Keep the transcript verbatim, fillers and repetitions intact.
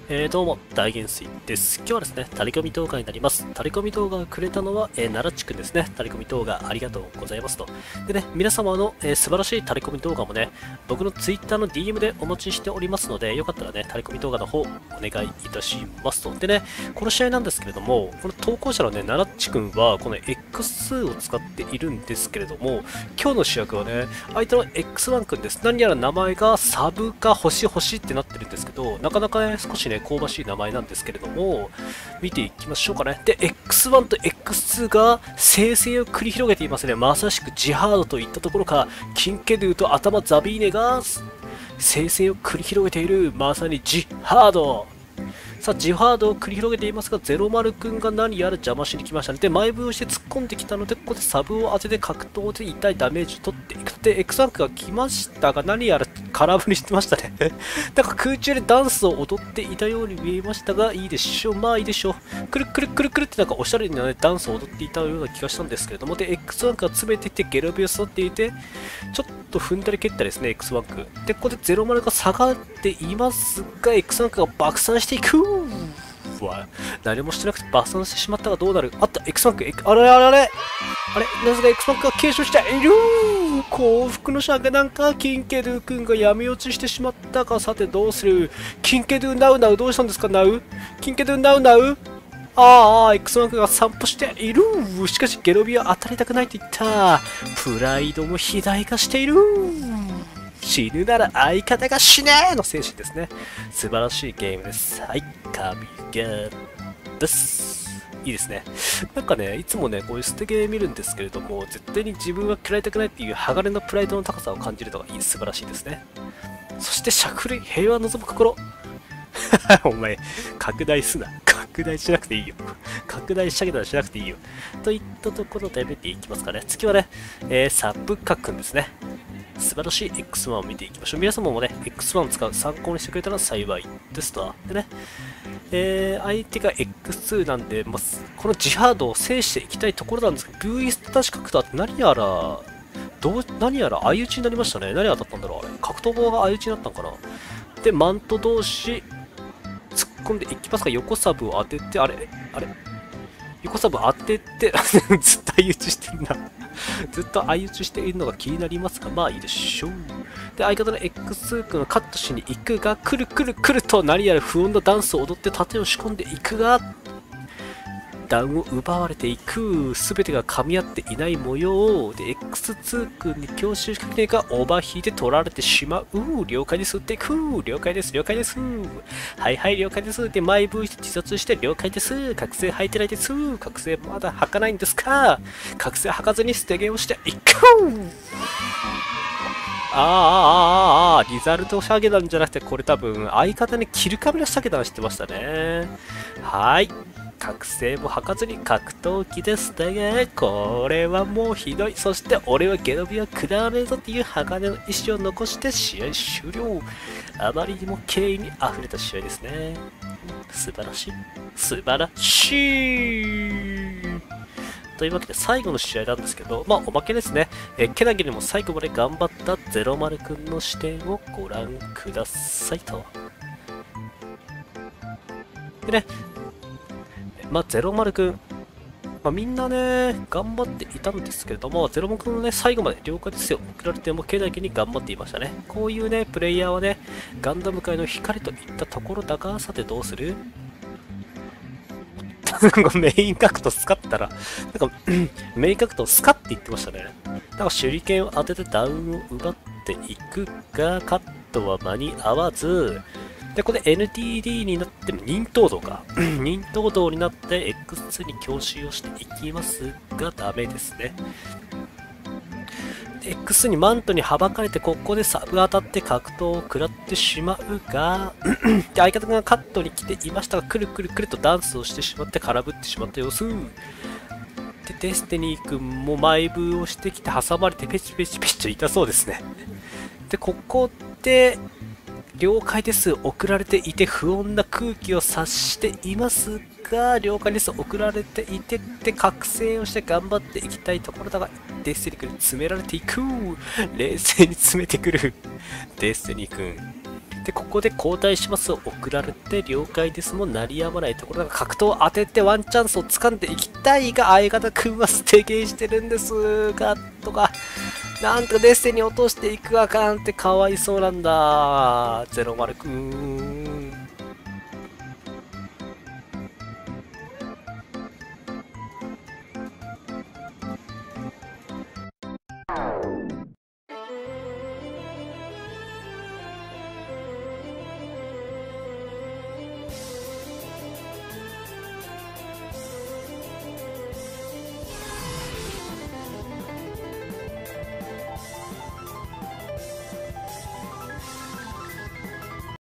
えー、どうも、大元帥です。今日はですね、タレコミ動画になります。タレコミ動画をくれたのは、えー、奈良地区ですね。タレコミ動画ありがとうございますと。でね、皆様の、えー、素晴らしいタレコミ動画もね、僕の Twitter の ディーエム でお待ちしておりますので、よかったらね、タレコミ動画の方、お願いいたしますと。でね、この試合なんですけれども、この投稿者のね、奈良地君は、この エックスツー を使っているんですけれども、今日の主役はね、相手の エックスワン 君です。何やら名前がサブか星星ってなってるんですけど、なかなかね、少しね、香ばしい名前なんですけれども、見ていきましょうかね。で、エックスワン と エックスツー が生成を繰り広げていますね。まさしくジハードといったところか、キンケドゥと頭ザビーネが生成を繰り広げている、まさにジハード。さあ、ジハードを繰り広げていますが、ゼロマル君が何やら邪魔しに来ましたね。で、前分をして突っ込んできたので、ここでサブを当てて格闘で痛いダメージを取っていく。で、エックスワン が来ましたが、何やら空振りしてましたね。なんか空中でダンスを踊っていたように見えましたが、いいでしょう。まあいいでしょう。くるくるくるくるってなんかおしゃれな、ね、ダンスを踊っていたような気がしたんですけれども、で、エックスワン が詰めていってゲロビを吸っていて、ちょっと踏んだり蹴ったりですね、エックスワン 君。で、ここでゼロマルが下がっていますが、エックスワン 君が爆散していく。は何もしてなくて爆散してしまったがどうなる。あった、エックスワン 君、あれあれあれあれなぜか エックスワン 君が継承している。幸福のシャがなんかキンケドゥ君が闇落ちしてしまったか。さてどうする。キンケドゥナウナウどうしたんですか。ナウキンケドゥナウナウああ、エックスワン 君が散歩している。しかしゲロビは当たりたくないと言った。プライドも肥大化している。死ぬなら相方が死ねーの精神ですね。素晴らしいゲームです。はい、神ゲーです。いいですね。なんかね、いつもね、こういう捨てゲー見るんですけれども、絶対に自分は嫌いたくないっていう鋼のプライドの高さを感じるのがいい、素晴らしいですね。そして、シャクレイ、平和望む心。お前、拡大すな。拡大しなくていいよ。拡大したけどしなくていいよ。といったところで見ていきますかね。次はね、えー、サブカ君ですね。素晴らしい エックスワン を見ていきましょう。皆様もね、エックスワン を使う参考にしてくれたら幸いですと。でね、えー、相手が エックスツー なんで、まあ、このジハードを制していきたいところなんですけど、ブーイストタシ角度って何やら、どう、何やら相打ちになりましたね。何当たったんだろうあれ。格闘棒が相打ちになったのかな。で、マント同士、突っ込んでいきますか。横サブを当てて、あれあれ横サブ当てて、ずっと相打ちしてんな。ずっと相打ちしているのが気になりますが、まあいいでしょう。で、相方の エックスツー 君がカットしに行くが、くるくるくると何やら不穏なダンスを踊って盾を仕込んでいくが、ダウンを奪われていく。すべてが噛み合っていない模様で、エックスツー 君に強襲しかけないが、オーバー引いて取られてしまう。了解です。っていく。了解です。了解です。はいはい、了解です。で、前部して自殺して、了解です。覚醒履いてないです。覚醒まだ履かないんですか。覚醒履かずに捨て毛をしていく。あーあーあーあーあー、リザルトシャゲなんじゃなくて、これ多分、相方にキルカメラシャゲダンしてましたね。はい。覚醒も吐かずに格闘技ですね。これはもうひどい。そして俺はゲノビは食らわねえぞっていう鋼の意志を残して試合終了。あまりにも敬意に溢れた試合ですね。素晴らしい。素晴らしい。というわけで最後の試合なんですけど、まあおまけですね。えけなげにも最後まで頑張ったゼロマルくんの視点をご覧くださいと。でね、まあ、ゼロマルくん、まあ、みんなね、頑張っていたんですけれども、ゼロマルくんのね、最後まで了解ですよ。送られてもけなげに頑張っていましたね。こういうね、プレイヤーはね、ガンダム界の光といったところだが、さてどうするメイン格闘スカったら、なんか、メイン格闘スカって言ってましたね。なんか手裏剣を当ててダウンを奪っていくが、カットは間に合わず、で、これ エヌティーディー になっても、忍東道か。忍東道になって エックスツー に強襲をしていきますが、ダメですね。エックスツー にマントにはばかれて、ここでサブ当たって格闘を食らってしまうが、で、相方がカットに来ていましたが、くるくるくるとダンスをしてしまって空振ってしまった様子。で、デスティニー君も前部をしてきて挟まれてペチペチペチと痛そうですね。で、ここで、了解です。送られていて不穏な空気を察していますが、了解です。送られていてって覚醒をして頑張っていきたいところだが、デスティニー君に詰められていく。冷静に詰めてくる。デスティニー君。 で、ここで交代しますを送られて、了解ですも鳴りやまないところ、なんか格闘を当ててワンチャンスを掴んでいきたいが、相方くんは捨てゲーしてるんですが、とか、なんとかデッセに落としていくあかんってかわいそうなんだ。ゼロマルくん。